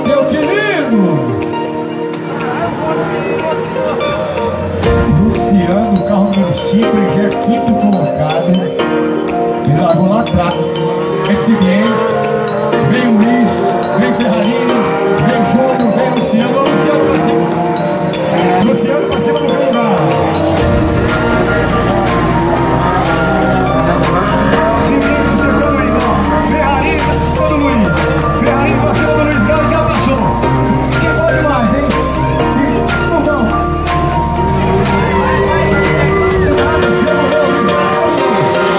Meu querido! Luciano, carro número 5, ele já é quinto colocado. Ele largou lá atrás. FTBA, vem o Luiz, vem Ferrarini, vem o Júnior, vem o Luciano. O Luciano pra cima. Luciano pra cima do meu lugar. Silêncio, segundo Luiz, ó. Ferrarini pra cima do Luiz. Ferrarini pra cima do Luiz Galo, já passou. Que bom demais, hein? Vamos.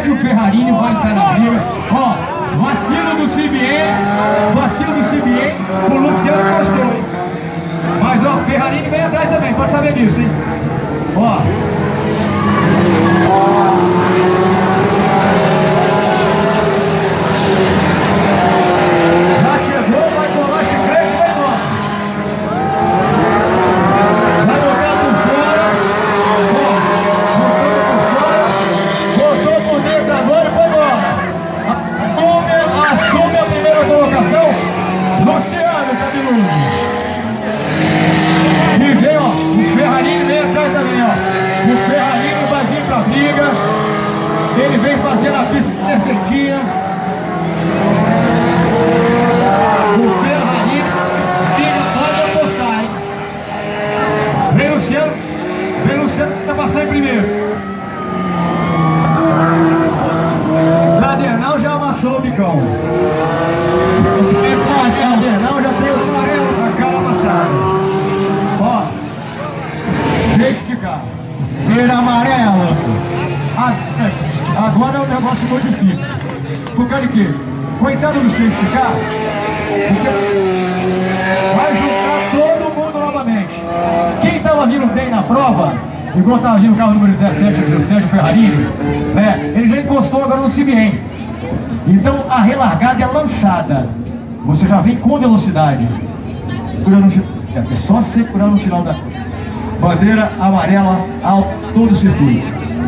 Sérgio Ferrarini vai estar na briga. Ó, vacilo do CBN, o Luciano gostou. Mas ó, Ferrarini vem atrás também, pode saber disso, hein? Ó. Já chegou, vai colar chiclete e vai embora. Vai botar por fora. Ó, botou por dentro agora e foi embora. Assume a primeira colocação. Luciano Cabeludo. E vem, ó, o Ferrarini vem atrás também, ó. O Ferrarini vai vir pra briga. Ele vem fazendo a pista certinha. O Ferrarini pode apostar, hein? Vem o Luciano pra passar em primeiro. Cadernal já amassou o bicão. Cadernal já tem o amarelo com a cara amassada. Ó, safety car, feira amarela. Agora é um negócio muito difícil. Por causa de quê? Coitado do safety car, vai juntar todo mundo novamente. Quem estava vindo bem na prova, igual estava vindo o carro número 17, o Sérgio Ferrarini, né, ele já encostou agora no CBN. Então a relargada é lançada. Você já vem com velocidade. É só segurar no final da bandeira amarela ao todo o circuito.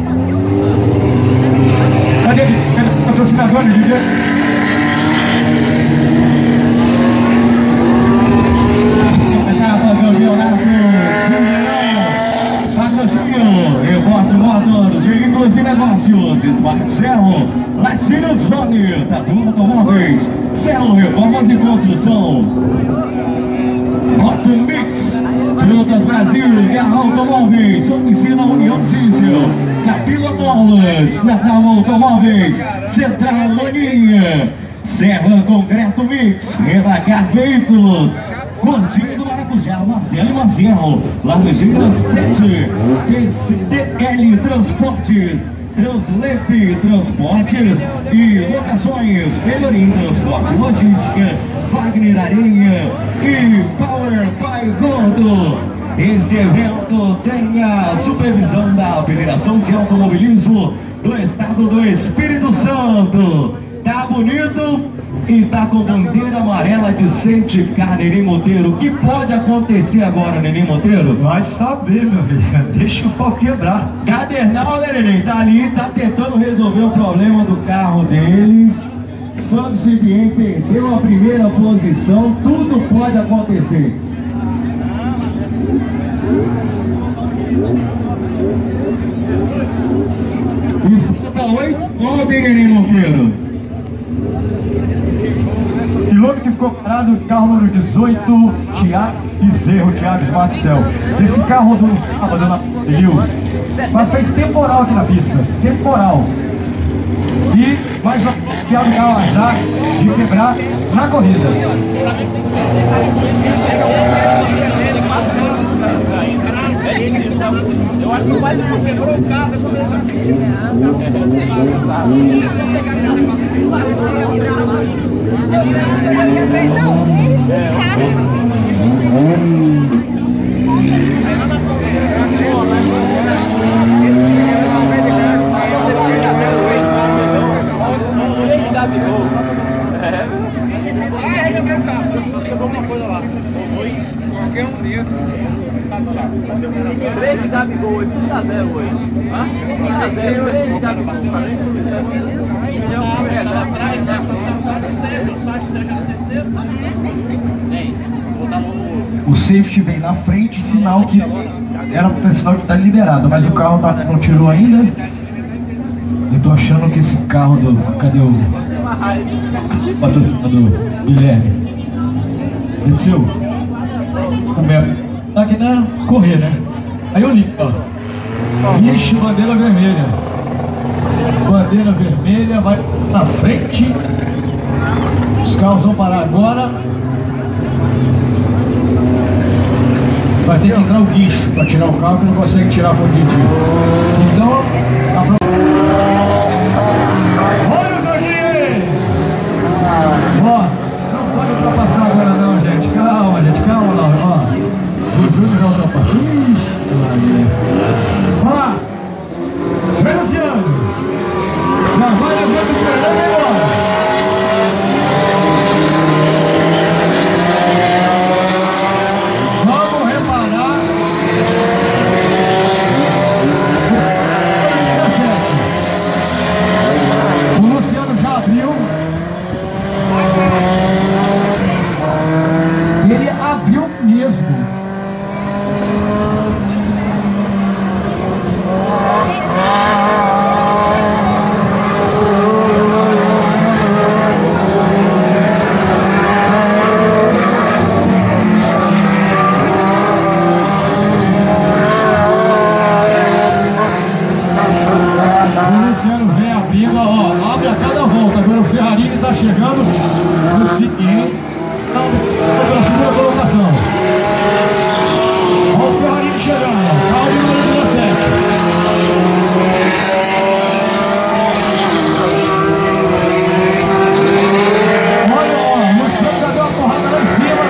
Cadê o patrocinador de DJ? Patrocínio, Repórter Motors, Veículos e Negócios, Smart Serro, Latino Fone, Tatu Automóveis, Serro Reformas e Construção, Moto Mix, Frutas Brasil, Guerra Automóveis, Oficina União Diesel, Capila Molas, Natal Automóveis, Central Maninha, Serra Concreto Mix, Renacar Veículos, Continho do Maracujá, Marcelo e Marcelo, Laranjeiras Pet, TCDL Transportes, Translep Transportes e Locações, Melhorim Transporte Logística, Wagner Areia e Power Pai Gordo. Esse evento tem a supervisão da Federação de Automobilismo do Estado do Espírito Santo. Tá bonito e tá com bandeira amarela de safety car, Neném Monteiro. O que pode acontecer agora, Neném Monteiro? Vai saber, meu filho. Deixa o pau quebrar. Cadernal, né, Neném? Tá ali, tá tentando resolver o problema do carro dele. Santos CBN perdeu a primeira posição. Tudo pode acontecer. Isso tá ontem, Neném Monteiro. Piloto que ficou parado, o carro número 18, Thiago Bezerro, Thiago Marcel. Esse carro rodou no sábado na Rio, mas fez temporal aqui na pista, temporal. E mais um Thiago dá o azar de quebrar na corrida. Eu acho que o pai do quebrou o carro, eu falei assim. Três de Gabigol, esse tá zero hoje. Hã? Tá zero, três de Gabigol. O safety vem na frente, sinal que era sinal que tá liberado, mas o carro não tirou ainda. Eu tô achando que esse carro do... Cadê o patrocinador? Guilherme. Desceu? O meu... Aqui na correr, né? Aí eu li, ó. Ixi, bandeira vermelha. Bandeira vermelha, vai na frente. Os carros vão parar agora. Vai ter que entrar o guincho para tirar o carro, que não consegue tirar por dentro. Então, a Maria. Vamos lá. Vem, Luciano. Já vai levando o Fernando embora. Vamos reparar. O Luciano já abriu. Ele abriu mesmo. O Luciano vem abrindo, ó, abre a cada volta. Agora o Ferrarini está chegando no seguinte. Pela segunda colocação. Olha o Ferrarini chegando. Calma no 17. Olha, ó, o Luciano já deu uma porrada lá em cima.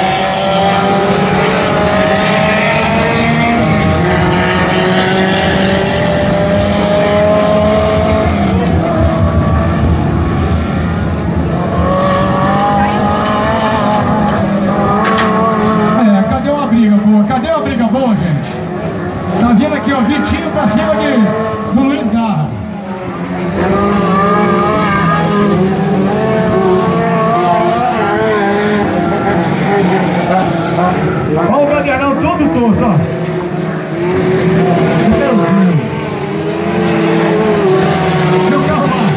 Cadê a briga boa, gente? Tá vendo aqui, ó, Vitinho pra cima do Luiz Garra. Olha o bandeirão todo torto, ó. Meu Deus. Meu carro lá.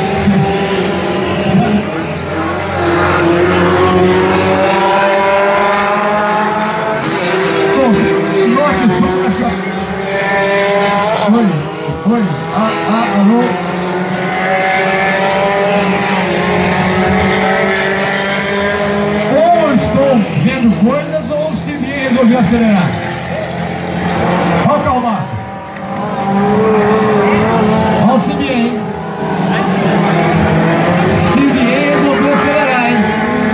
Oi, alô. Ou estou vendo coisas ou se me resolvi acelerar. Olha o carro lá. Olha o CBA, hein? CBA resolveu acelerar, hein?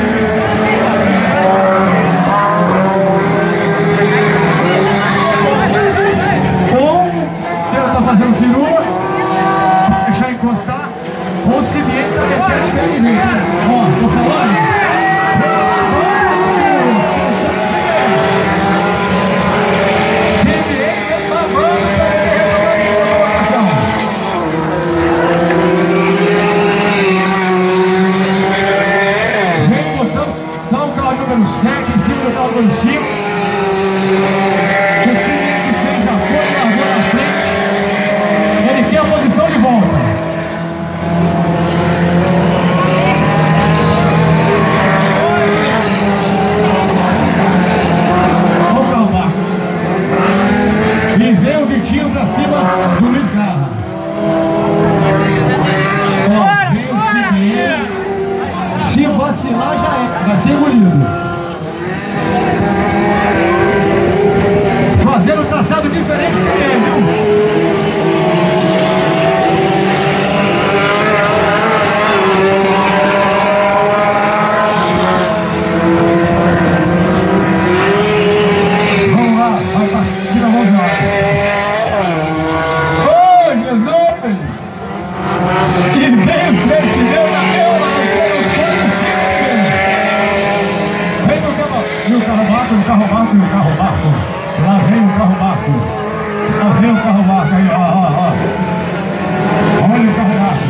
Tá fazendo firula, deixar encostar, ou o CBA tá metendo o pé direito. Ó, tô falando. Vem botando só o carro número 7 em cima do carro número 5. Ele tem a posição de volta. Vamos calmar. E vem o Vitinho pra cima do Luiz Garra. Ó, vem o Chiquinho. Se vacilar já é, vai ser engolido. Fazendo um traçado diferente dele, viu? O carro Marco. Lá vem o carro Marco. Lá vem o carro Marco aí, ó. Olha o carro Marco.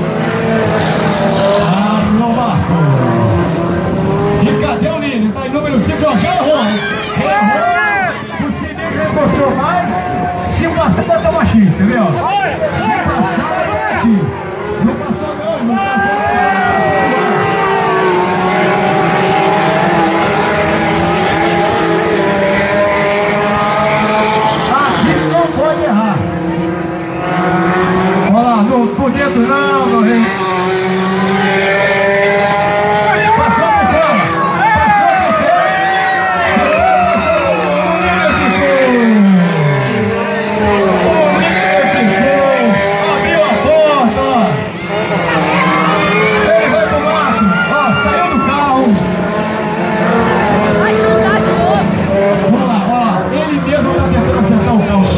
Alô, Marco. E cadê o Lino? Tá em número 5, ó. Já errou, hein? O Sininho encostou mais. Se passar, vai dar uma X, entendeu? Se passar, vai dar uma X. Não passou não, não passou. Pode errar. Olha lá, por dentro não, meu rei. Passou por fora. Abriu a porta, ó. Ele vai pro máximo. Ó, saiu do carro. Vamos lá, ó. Ele mesmo está tentando acertar o carro.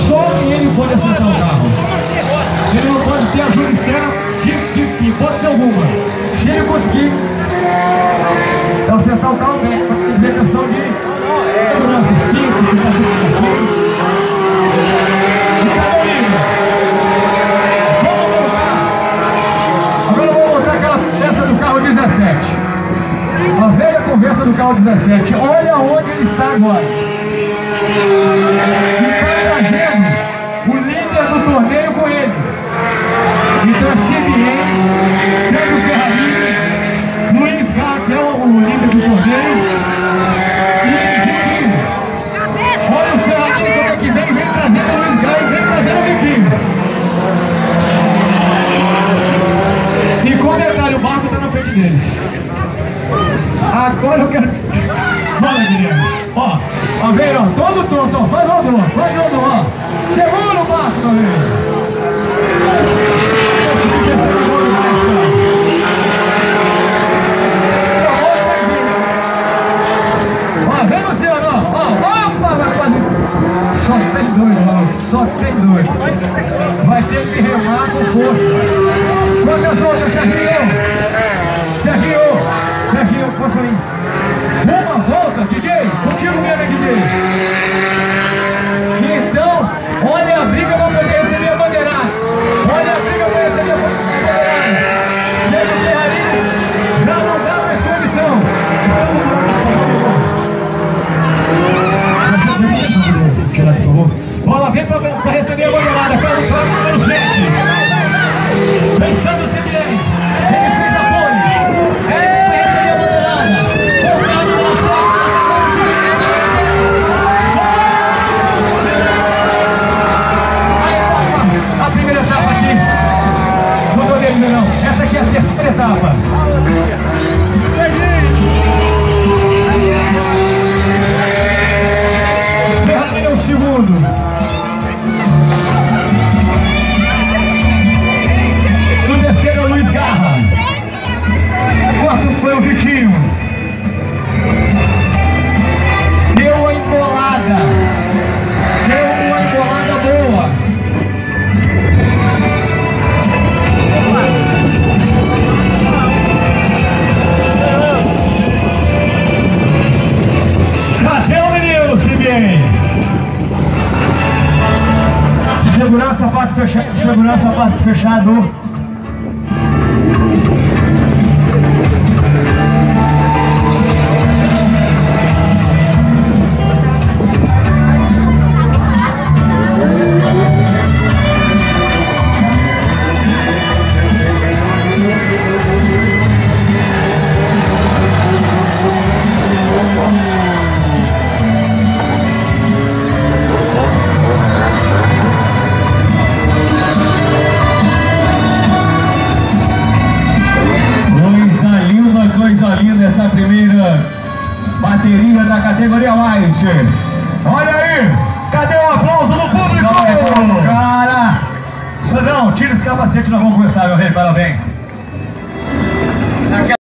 17. Olha onde ele está agora. Está trazendo o líder do torneio com ele. Então é CBN, Sérgio Ferrarini, Luiz Gá, que é o líder do torneio, e Vitinho. Olha o Ferrarini como é que vem trazendo o Luiz Gá e vem trazendo o Vitinho. E com detalhe, o barco está na frente deles. Agora eu quero... Fala, Guilherme. Ó, vem, ó, todo tonto, ó. Faz o dom, ó. Segura o barco, meu amigo. Ó, vem, Luciano, ó. Opa, vai fazer... Só tem dois, ó. Só tem dois. Vai ter que remar com força. Quantas outras, Serginho? Serginho, passa aí. Uma volta, DJ. Contigo mesmo, DJ. Então, olha a briga pra poder receber a bandeirada. Olha a briga pra receber a bandeirada. Sérgio Ferrarini já não dá mais condição. Tirar, por favor. Bola, vem pra receber a bandeirada. Carlos Flávio, número 7. Pensando o CBN. Ele fez a pole. A primeira etapa aqui. Não tô dele, não. Essa aqui é a terceira etapa. Ferrarini é o segundo. No terceiro é o Luiz Garra. O quarto foi o Vitinho. Deu uma embolada. Boa. Cadê o menino, CBN? Segurança, parte fechado. Coisa linda essa primeira bateria da categoria Light. Olha aí, cadê o aplauso do público? Cara, Sandrão, tira esse capacete, nós vamos começar, meu rei, parabéns.